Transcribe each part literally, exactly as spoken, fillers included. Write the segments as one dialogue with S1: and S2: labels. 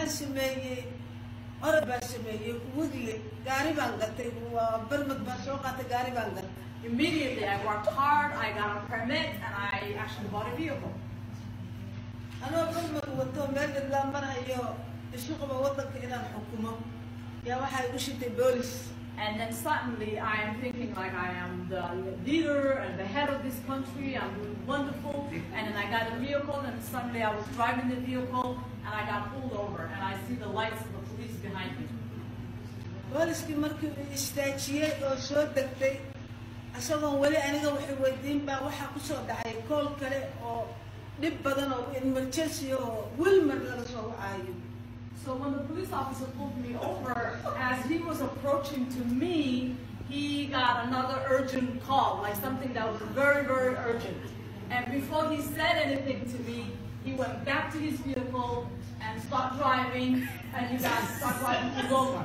S1: سمية أربع سمية ودلي قارب عندك وبرمت بسوقة قارب عندك.
S2: Immediately, I worked hard. I got a permit, and I actually bought a vehicle.
S1: أنا برمت وطن بلد لا مرة يو الشغل بوضك إلى الحكومة يا واحد وش تبوليس.
S2: And then suddenly, I am thinking like I am the leader and the head of this country. I'm doing wonderful. And then I got a vehicle, and suddenly I was driving the vehicle, and I got pulled over, and I see the lights of the police behind me.
S1: بوليس كي مركب استاجية أو شو دكتي أصلاً ولي أنا جو حويدين با وح كسر دعي كل كله أو نبضنا أو إمرجنسي أو ويلمر لرسول عايم.
S2: So when the police officer pulled me over, as he was approaching to me, he got another urgent call, like something that was very, very urgent. And before he said anything to me, he went back to his vehicle and started driving, and he got started driving to Roma.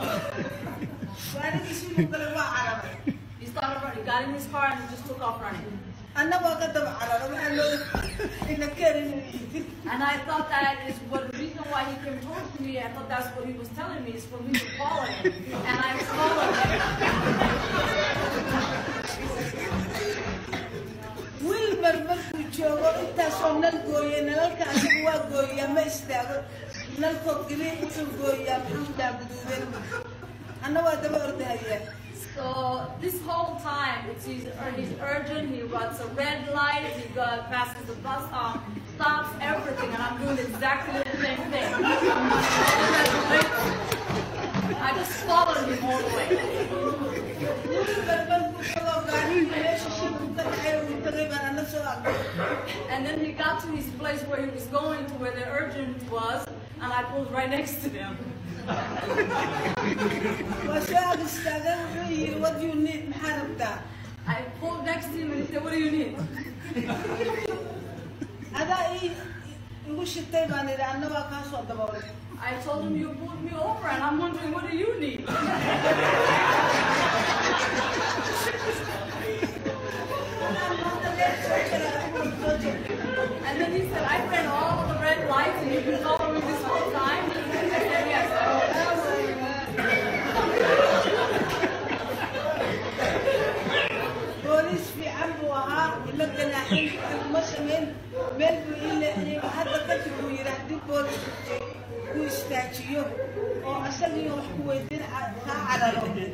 S2: He started running, he got in his car and he just took off running. And I thought that is what the reason why he came towards me. I thought that's what he was telling me, is for me to follow him. And I followed him.
S1: Wilmer markuu joogo intaasoo nal gooyay nalalka asigu waa gooyaa ma istaago nalkoo geliin wuxuu gooyaa maxamudaa guduudan anna waa daba ordahaya.
S2: So this whole time, it's he's, he's urgent, he runs a red light, he goes, passes the bus stop, stops everything, and I'm doing exactly the same thing. I just followed him all the way. And then he got to his place where he was going to, where the urgent was, and I pulled right next to him.
S1: What do you need?
S2: I pulled next to him and he said, what do you need? I told him, you pulled me over and I'm wondering, what do you need? And then he said, I ran all of the red lights and you've been following this whole time? I said, yes.
S1: بوليس في عمرها يمكن الحين المسلمين ملبوا إلى حتى كتبوا يرهدوا بوليس ويستاجيوه أو أسميه حويدين على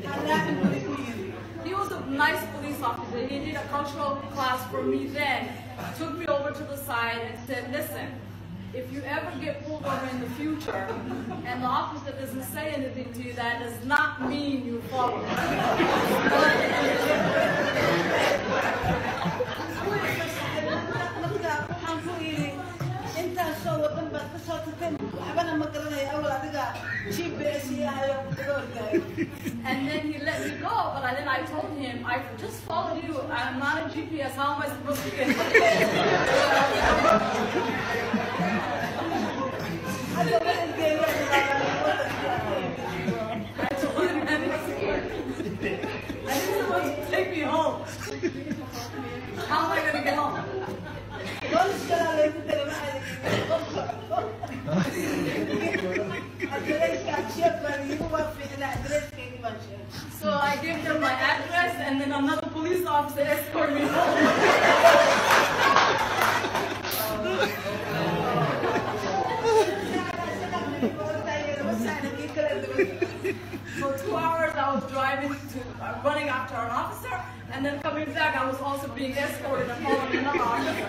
S2: He was a nice police officer. He did a cultural class for me then. He took me over to the side and said, listen, if you ever get pulled over in the future and the officer doesn't say anything to you, that does not mean you follow him. And then he let me go, but then I told him, I just followed you. I'm not a G P S. How am I supposed to get here? I told him, I didn't supposed to take me home. How am I going to get home? So I gave them my address, and then another police officer escorted me home. For two hours, I was driving to, uh, running after an officer, and then coming back, I was also being escorted and following another officer.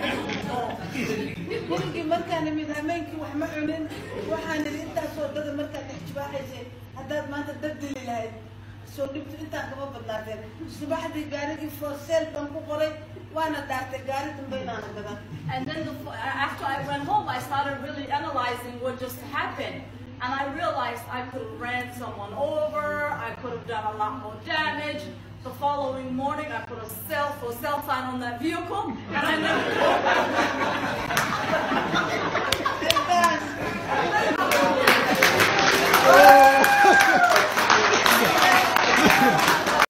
S1: So dibtu inta kaba badnaadeen subaxdii gaarigi for sale ban ku qoray waana daartay gaari dambeynaan gadan.
S2: And then the, after I went home, I started really analyzing what just happened, and I realized I could have ran someone over, I could have done a lot more damage. The following morning, I put a sell for sale sign on that vehicle, and I never